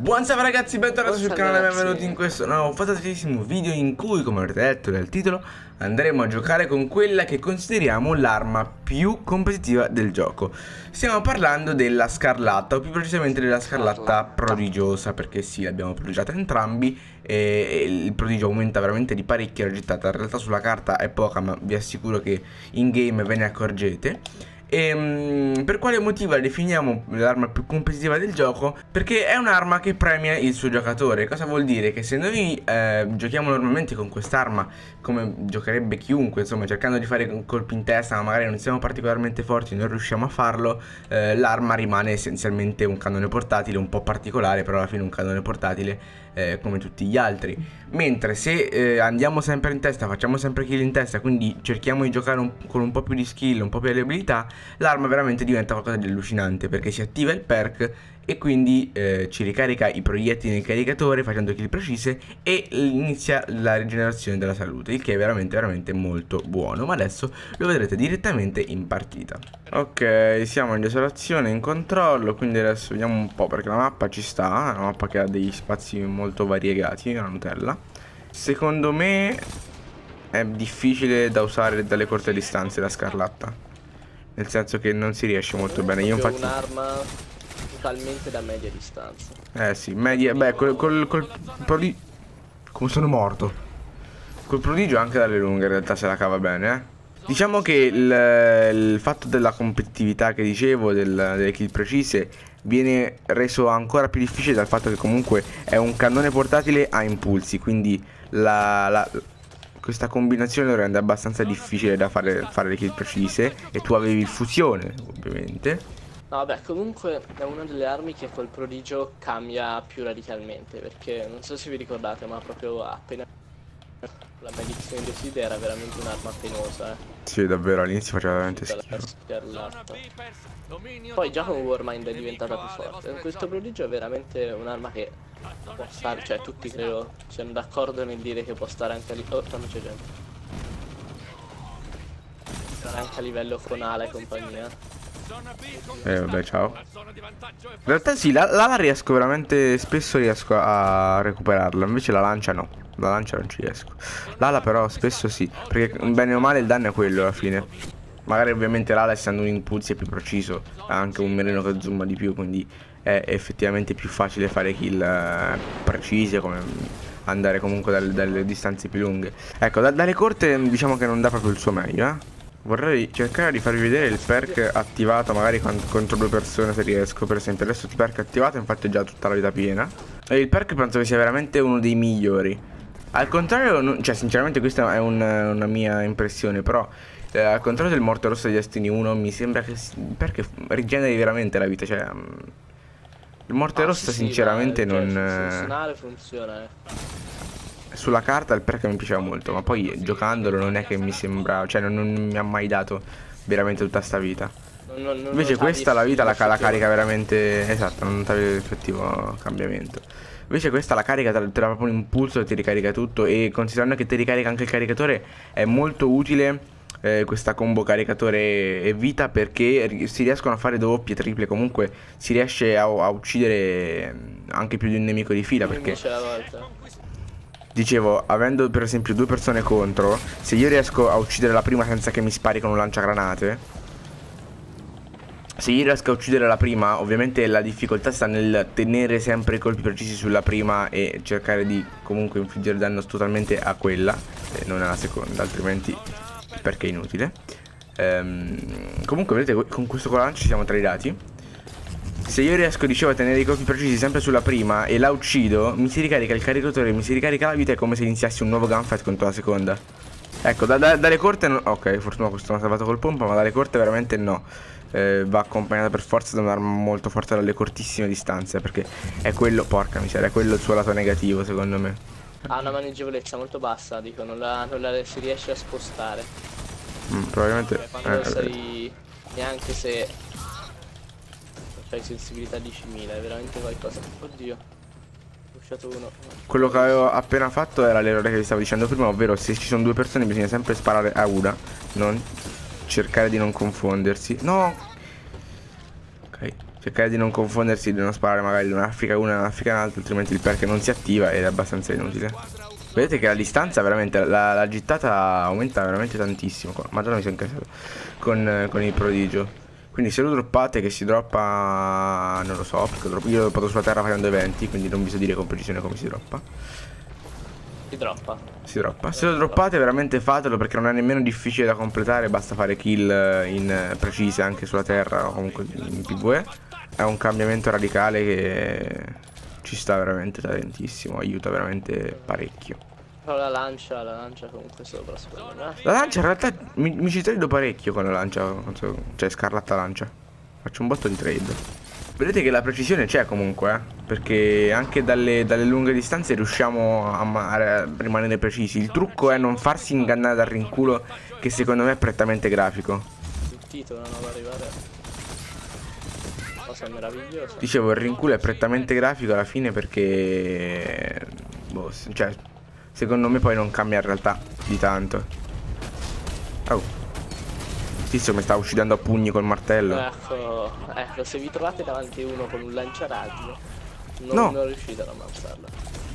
Buonasera ragazzi, bentornati sul canale, benvenuti in questo nuovo fantasticissimo video in cui, come avrete letto dal titolo, andremo a giocare con quella che consideriamo l'arma più competitiva del gioco. Stiamo parlando della Scarlatta, o più precisamente della Scarlatta prodigiosa, perché sì, l'abbiamo prodigiata entrambi e il prodigio aumenta veramente di parecchio la gittata. In realtà sulla carta è poca, ma vi assicuro che in game ve ne accorgete. Per quale motivo la definiamo l'arma più competitiva del gioco? Perché è un'arma che premia il suo giocatore. Cosa vuol dire? Che se noi giochiamo normalmente con quest'arma come giocherebbe chiunque, insomma cercando di fare colpi in testa, ma magari non siamo particolarmente forti, non riusciamo a farlo, l'arma rimane essenzialmente un cannone portatile, un po' particolare, però alla fine un cannone portatile come tutti gli altri. Mentre se andiamo sempre in testa, facciamo sempre kill in testa, quindi cerchiamo di giocare con un po' più di skill, un po' più di abilità, l'arma veramente diventa qualcosa di allucinante, perché si attiva il perk e quindi ci ricarica i proiettili nel caricatore facendo kill precise e inizia la rigenerazione della salute, il che è veramente molto buono. Ma adesso lo vedrete direttamente in partita. Ok, siamo in desolazione, in controllo, quindi adesso vediamo un po', perché la mappa ci sta, è una mappa che ha degli spazi molto variegati, la Nutella. Secondo me è difficile da usare dalle corte distanze la Scarlatta, nel senso che non si riesce molto bene. Io infatti un'arma totalmente da media distanza. sì, media, beh, col prodigio. Come sono morto. Col prodigio anche dalle lunghe in realtà se la cava bene, eh. Diciamo che il fatto della competitività che dicevo, delle kill precise, viene reso ancora più difficile dal fatto che comunque è un cannone portatile a impulsi, quindi questa combinazione lo rende abbastanza difficile da fare le kill precise. E tu avevi il fusione, ovviamente. No, vabbè, comunque è una delle armi che col prodigio cambia più radicalmente, perché non so se vi ricordate, ma proprio appena la maledizione di Oside era veramente un'arma penosa, eh. Sì, davvero, all'inizio faceva veramente schifo. Poi già con Warmind è diventata più forte. Questo prodigio è veramente un'arma che può stare, cioè tutti credo siano d'accordo nel dire che può stare anche a livello... Oh, non c'è gente. Anche a livello fronale e compagnia. Vabbè, ciao. In realtà sì, l'ala riesco veramente, spesso riesco a recuperarla, invece la lancia no. La lancia non ci riesco. L'ala però spesso sì, perché bene o male il danno è quello alla fine. Magari ovviamente l'ala, essendo un impulso è più preciso, ha anche un mirino che zooma di più, quindi è effettivamente più facile fare kill precise, come andare comunque dalle distanze più lunghe. Ecco, dalle corte diciamo che non dà proprio il suo meglio, eh. Vorrei cercare di farvi vedere il perk attivato magari contro due persone, se riesco. Per esempio adesso il perk attivato, infatti ho già tutta la vita piena, e il perk penso che sia veramente uno dei migliori. Al contrario, cioè sinceramente questa è una mia impressione, però al contrario del Morte Rossa di Destiny 1 mi sembra che il perk rigeneri veramente la vita. Cioè il Morte Rossa sì, sinceramente non... funziona. Sulla carta il perk mi piaceva molto, ma poi giocandolo non è che mi sembra, cioè non mi ha mai dato veramente tutta sta vita. Invece questa la vita la carica veramente, esatto, non notavi l'effettivo cambiamento. Invece questa la carica, te dà proprio un impulso e ti ricarica tutto, e considerando che ti ricarica anche il caricatore è molto utile questa combo caricatore e vita, perché si riescono a fare doppie, triple, comunque si riesce a uccidere anche più di un nemico di fila, perché... Dicevo, avendo per esempio due persone contro, se io riesco a uccidere la prima senza che mi spari con un lanciagranate, se io riesco a uccidere la prima, ovviamente la difficoltà sta nel tenere sempre i colpi precisi sulla prima e cercare di comunque infliggere danno totalmente a quella e non alla seconda, altrimenti perché è inutile. Comunque vedete, con questo colancio ci siamo tradati. Se io riesco, dicevo, a tenere i colpi precisi sempre sulla prima e la uccido, mi si ricarica il caricatore, mi si ricarica la vita, è come se iniziassi un nuovo gunfight contro la seconda. Ecco, dalle corte no. Ok, fortuna questo mi ha salvato col pompa, ma dalle corte veramente no. Va accompagnata per forza da un'arma molto forte dalle cortissime distanze, perché è quello, porca miseria, è quello il suo lato negativo secondo me. Ha una maneggevolezza molto bassa, dico, non la si riesce a spostare. Probabilmente quando sei, neanche se c'hai sensibilità 10.000, è veramente qualcosa. Oddio, ho lasciato uno. Quello che avevo appena fatto era l'errore che vi stavo dicendo prima, ovvero se ci sono due persone bisogna sempre sparare a una, non cercare di non confondersi. No! Ok, cercare di non confondersi, di non sparare magari da un'Africa una e un'Africa un'altra, altrimenti il perk non si attiva ed è abbastanza inutile. Vedete che la distanza veramente, la gittata aumenta veramente tantissimo. Madonna, mi sono incassato con il prodigio. Quindi se lo droppate, che si droppa, non lo so, perché io l'ho droppato sulla terra facendo eventi, quindi non vi so dire con precisione come si droppa. Si droppa. Si droppa. Se lo droppate veramente fatelo, perché non è nemmeno difficile da completare, basta fare kill in precise anche sulla terra o comunque in PvE. È un cambiamento radicale che ci sta veramente tantissimo, aiuta veramente parecchio. Però la lancia comunque sopra, secondo me. La lancia in realtà mi ci trado parecchio con la lancia, cioè scarlatta lancia. Faccio un botto di trade. Vedete che la precisione c'è comunque, perché anche dalle lunghe distanze riusciamo a rimanere precisi. Il trucco è non farsi ingannare dal rinculo, che secondo me è prettamente grafico. Il titolo non va a arrivare. Cosa meravigliosa. Dicevo, il rinculo è prettamente grafico alla fine, perché boh, cioè, secondo me poi non cambia in realtà di tanto. Oh, il tizio mi sta uccidendo a pugni col martello. Ecco, se vi trovate davanti uno con un lanciarazzi, no, non riuscite ad ammazzarlo.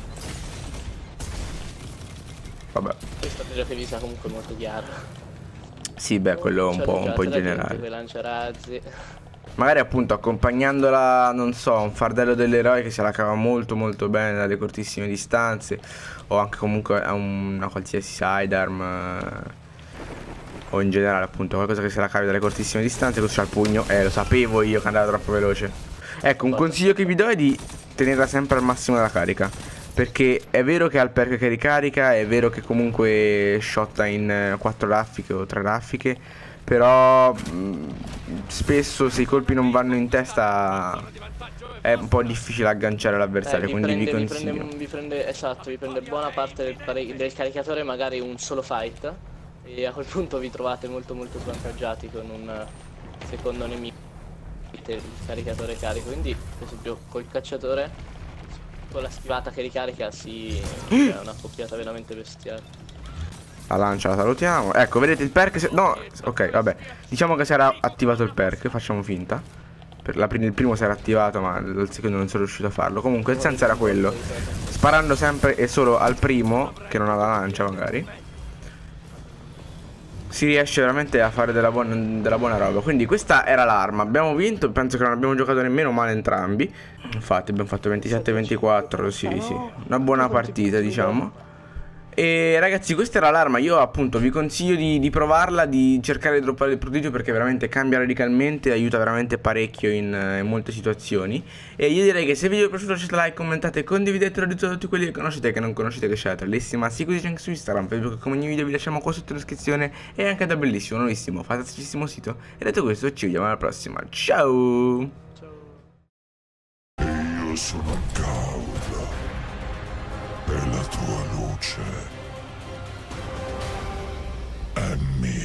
Vabbè. Questa strategia che vi sa comunque molto chiara. Sì, beh, quello un po' in generale. Lanciarazzi. Magari appunto accompagnandola, non so, un fardello dell'eroe che se la cava molto molto bene dalle cortissime distanze, o anche comunque a una qualsiasi sidearm, o in generale appunto qualcosa che se la cavi dalle cortissime distanze, così c'ha il pugno. Lo sapevo io che andava troppo veloce. Ecco, un consiglio che vi do è di tenerla sempre al massimo della carica, perché è vero che ha il perk che ricarica, è vero che comunque shotta in 4 raffiche o 3 raffiche, però spesso se i colpi non vanno in testa è un po' difficile agganciare l'avversario, quindi vi consiglio. Vi prende buona parte del caricatore, magari un solo fight, e a quel punto vi trovate molto molto svantaggiati con un secondo nemico, il caricatore carico. Quindi per esempio col cacciatore, con la schivata che ricarica, è una coppiata veramente bestiale. La lancia la salutiamo. Ecco, vedete il perk no, ok, vabbè. Diciamo che si era attivato il perk, facciamo finta. Il primo si era attivato, ma il secondo non sono riuscito a farlo. Comunque il senso era quello: sparando sempre e solo al primo, che non ha la lancia magari, si riesce veramente a fare della buona roba. Quindi questa era l'arma. Abbiamo vinto, penso che non abbiamo giocato nemmeno male entrambi. Infatti abbiamo fatto 27-24, sì, una buona partita, diciamo. E ragazzi, questa era l'arma. Io appunto vi consiglio di provarla, di cercare di droppare il prodigio, perché veramente cambia radicalmente, aiuta veramente parecchio in molte situazioni. E io direi che se il video vi è piaciuto lasciate like, commentate, condividetelo, dite a tutti quelli che conoscete e che non conoscete, che c'è la bellissima. Seguiteci anche su Instagram, Facebook, come ogni video vi lasciamo qua sotto in descrizione, e anche da bellissimo, nuovissimo, fantasticissimo sito. E detto questo, ci vediamo alla prossima. Ciao! Io sono cauda per la tua luce. È mia.